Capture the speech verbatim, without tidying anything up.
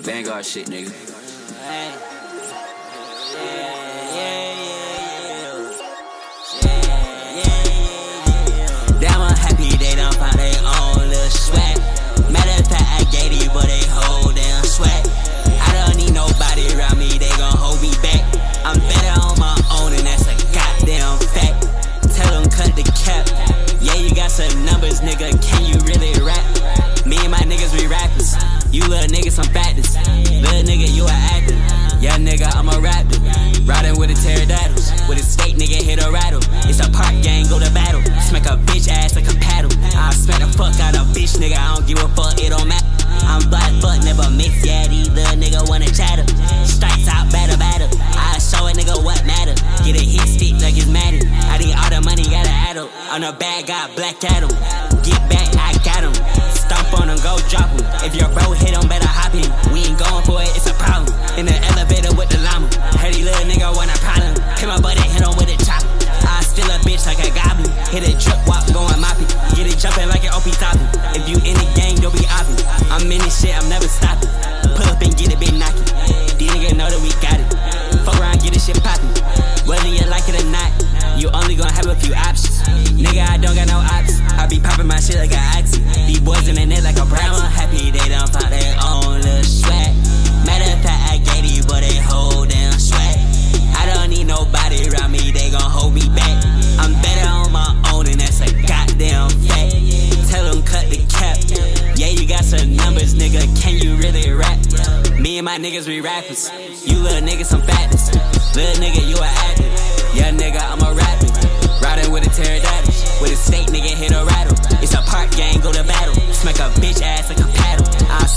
Vanguard shit, nigga. Hey. Yeah, yeah, yeah, yeah. Yeah, yeah, yeah. Damn, I'm happy they done found their own little swag. Matter of fact, I gave these boy they whole damn swag. I don't need nobody around me, they gon' hold me back. I'm better on my own, and that's a goddamn fact. Tell them cut the cap. Yeah, you got some numbers, nigga. Can you really rap? Me and my niggas, we rappers. You little niggas, some factors. Little nigga, you a actor. Yeah, nigga, I'm a raptor. Riding with the pterodactyls. With a steak, nigga, hit a rattle. It's a park gang, go to battle. Smack a bitch ass like a paddle. I'll smack the fuck out of bitch, nigga. I don't give a fuck, it don't matter. I'm black, fuck, never mix. Yeah, these little nigga wanna chatter. Strikes out, batter, batter. I show a nigga what matter. Get a hit stick like it's Madden. I need all the money, gotta add em. On the bag, got black at him. Get back, I got him. Stomp on him, go drop him. If your bro hit him, better hop in. We ain't going for it, it's a problem. In the elevator with the llama. Heard he little nigga want a problem. Hit my buddy, hit him with a chopper. I steal a bitch like a goblin. Hit a drip walk, going mopping. Get it jumping like an O P topping. If you in the game, don't be opping. I'm in this shit, I'm never stopping. Pull up and get it, big knocking. These niggas know that we got it. Fuck around, get this shit popping. Whether you like it or not, you only gonna have a few options. Nigga, I don't got no ops. I be popping my shit like an oxy. These boys in the net like a brown. I'm happy they done found their own little swag. Matter of fact, I gave these boy they whole damn swag. I don't need nobody around me, they gon' hold me back. I'm better on my own, and that's a goddamn fact. Tell them cut the cap. Yeah, you got some numbers, nigga. Can you really rap? Me and my niggas, we rappers. You little niggas, some factors. Little nigga, you a actor. Yeah, nigga, I'm a rapper. Riding with a pterodactyl. With a steak, nigga, hit a rattle. It's a park gang, go to battle. Smack a bitch ass like a paddle. I'll